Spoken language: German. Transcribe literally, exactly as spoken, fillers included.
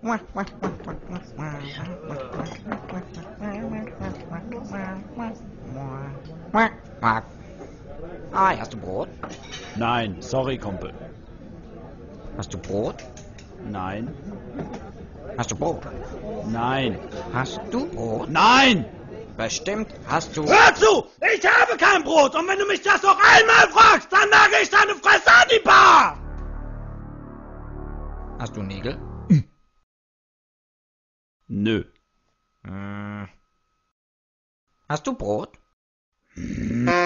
Ah, hast du Brot? Nein, sorry, Kumpel. Hast du Brot? Nein. Hast du Brot? Nein. Hast du Brot? Nein! Bestimmt hast du... Hör zu! Ich habe kein Brot! Und wenn du mich das noch einmal fragst, dann nagel ich deine Fresse an die Bar! Hast du Nägel? Nö. Hm. Hast du Brot? Hm.